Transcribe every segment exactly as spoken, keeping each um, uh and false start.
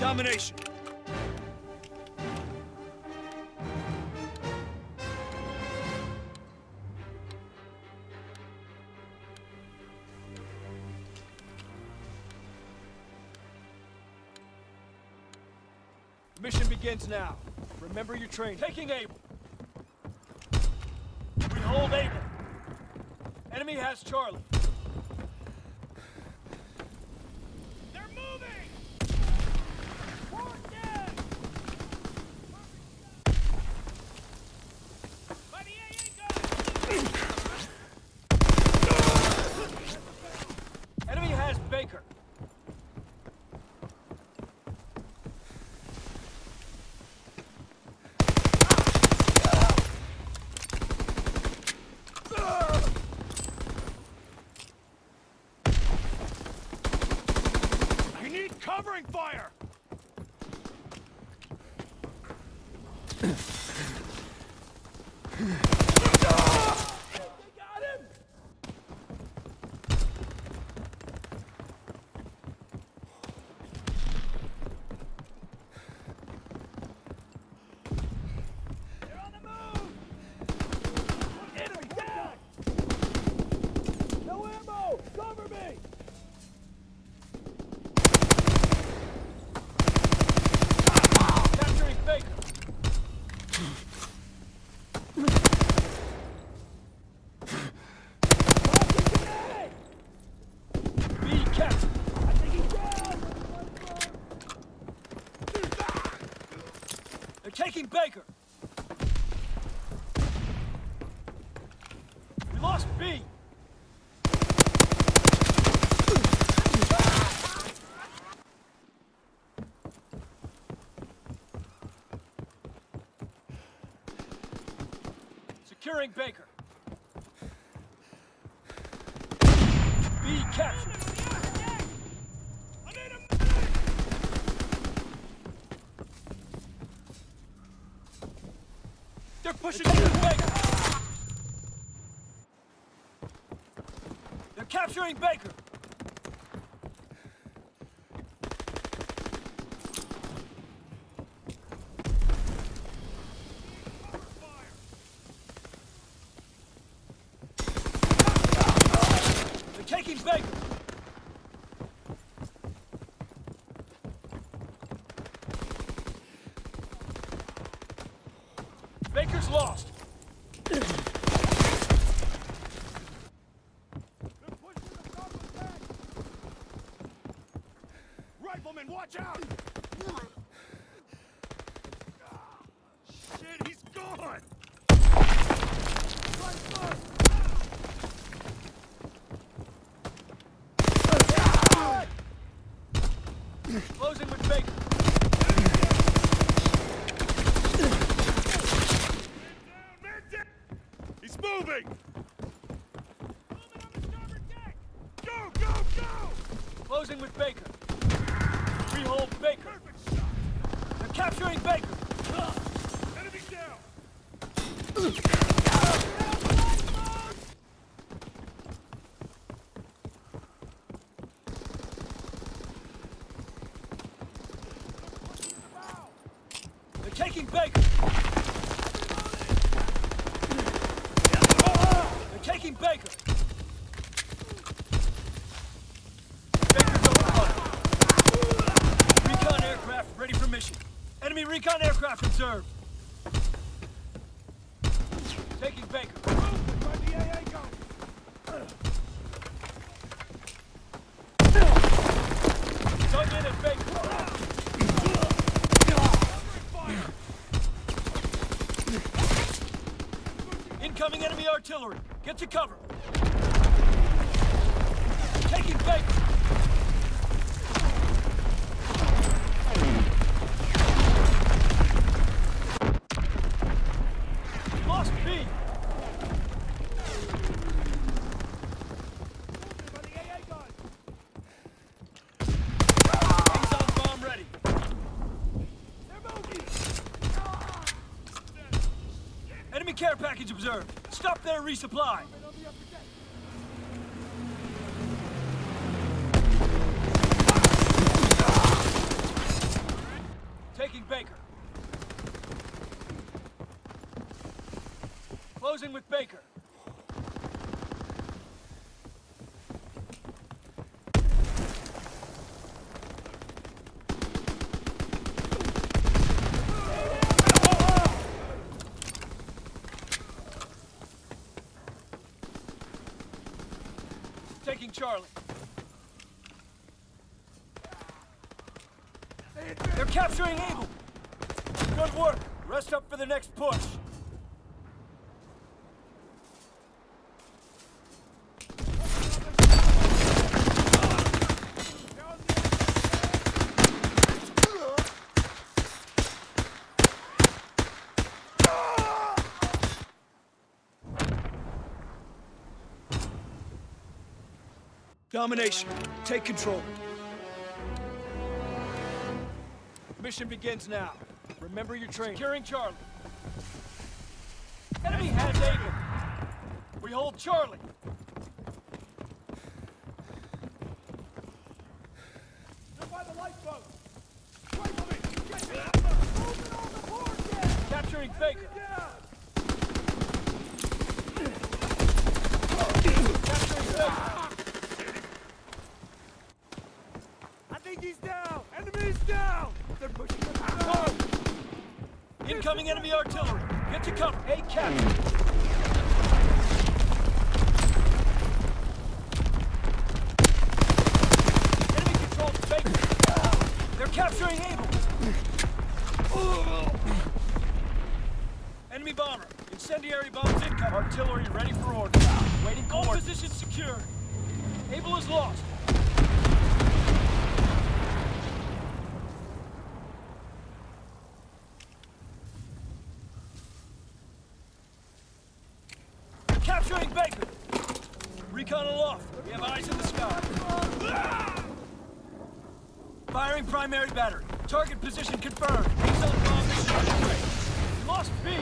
Domination. Mission begins now. Remember your training. Taking Able. We hold Able. Enemy has Charlie. They're moving! Forward down! By the A A gun! Enemy has Baker. Covering fire! They got him! They're on the move! Enemy down! No ammo! Cover me! Baker. Be captured. I think he's down. They're taking Baker. We lost B. Securing Baker. B captured. They're pushing through Baker. They're capturing Baker. Taking Baker! Baker's lost! They're pushing the top of the tank! Rifleman, watch out! Shit, he's gone! Right foot! Closing with Baker. Man down, man down. He's moving. Moving on the starboard deck. Go, go, go. Closing with Baker. We hold Baker. Perfect shot. They're capturing Baker. Enemy down. Taking Baker! They're taking Baker! Baker's over water. Recon aircraft ready for mission. Enemy recon aircraft observed. Taking Baker. By the A A gun. Dug in at Baker. Incoming enemy artillery. Get to cover. Taking Baker. Lost B. By the A A gun. He's on bomb ready. They're moving. Enemy care package observed. Stop their resupply. Taking Baker. Closing with Baker. Taking Charlie. They're capturing Eagle. Good work. Rest up for the next push. Domination. Take control. Mission begins now. Remember your training. Securing Charlie. Enemy has Eagle. We hold Charlie. They're by the lifeboat. Rifle me. Get me. Moving on the board, yeah. Capturing Baker. Capturing Baker. He's down! Enemy's down! They're pushing them out! Incoming enemy artillery! Get to cover! Hey, Captain! Enemy controls Baker! They're capturing Able! Enemy bomber! Incendiary bombs incoming! Artillery ready for order! Waiting coordinates! All positions secured! Able is lost! Capturing Baker! Recon aloft. We have eyes in the sky. Firing primary battery. Target position confirmed. Excel bomb mission underway. Lost B.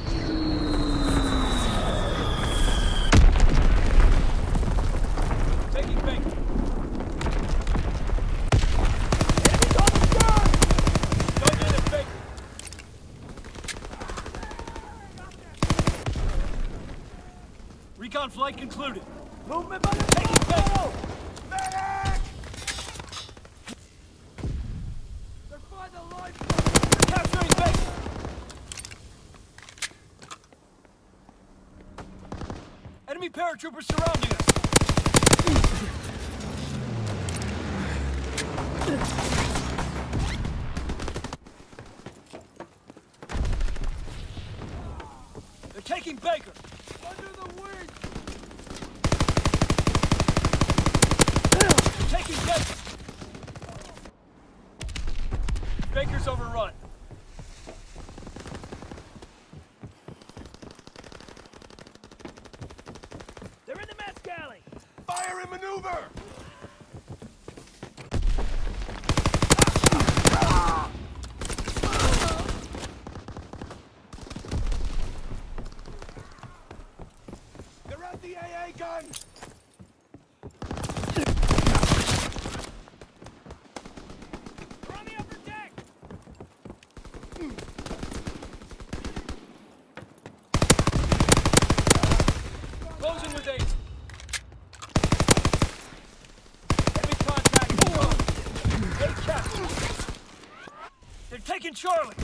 Taking Baker. Enemy's on the gun! Don't get it, Baker. Recon flight concluded. Movement by the taking Baker. Medic! They're by the lifeboat. Capturing Baker. Enemy paratroopers surrounding us. They're taking Baker. Under the wing. Taking Baker. Baker's overrun. They're in the mess galley. Fire and maneuver! They're at the A A gun! We're on the upper deck! Closing with eight. Enemy contact. Eight captured. They're taking Charlie.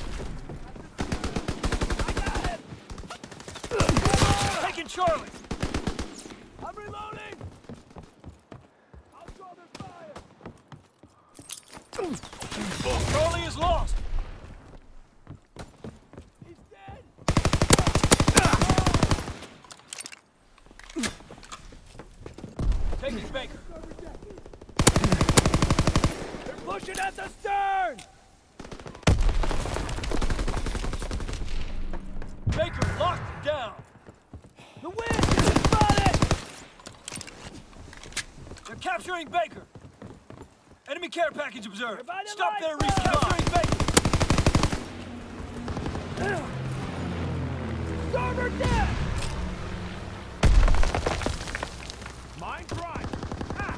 I got it! Taking Charlie. I'm reloading! I'll draw their fire! Charlie is lost. He's dead! Taking Baker. They're pushing at the stern! Baker locked down. The wind is spotted! They're capturing Baker. Enemy care package observed. By the Stop their lifeboat. recapturing Baker. Starboard deck! Mine prime! Ah.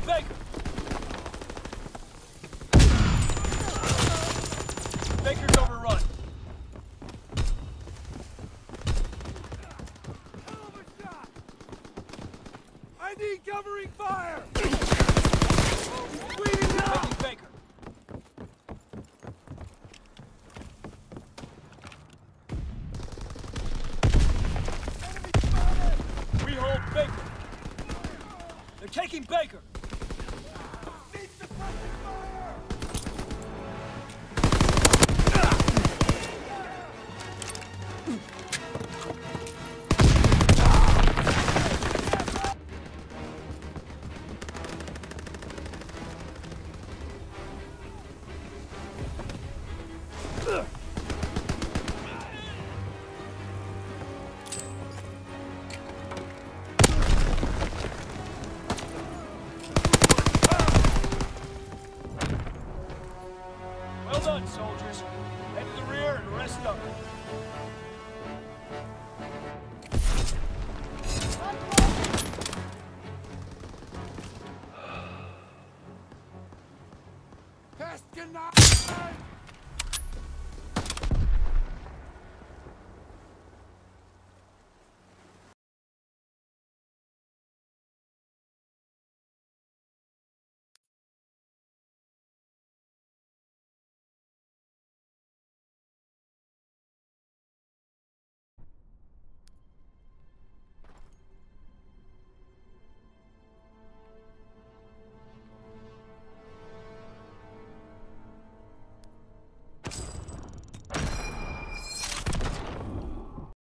Baker! Baker's overrun. I need covering fire! Bleeding out! Taking Baker. We hold Baker. They're taking Baker. Need suppressing fire!